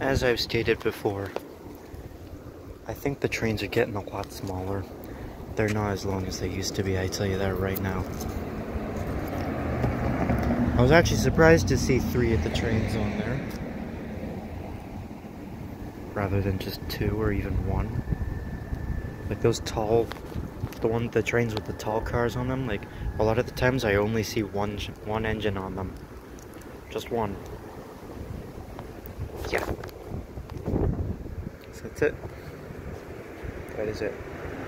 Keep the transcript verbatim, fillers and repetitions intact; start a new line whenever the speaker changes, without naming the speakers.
as I've stated before, I think the trains are getting a lot smaller. They're not as long as they used to be, I tell you that right now. I was actually surprised to see three of the trains on there, rather than just two or even one. Like those tall, the one, the trains with the tall cars on them, like a lot of the times I only see one, one engine on them. Just one. Yeah. So that's it. That is it.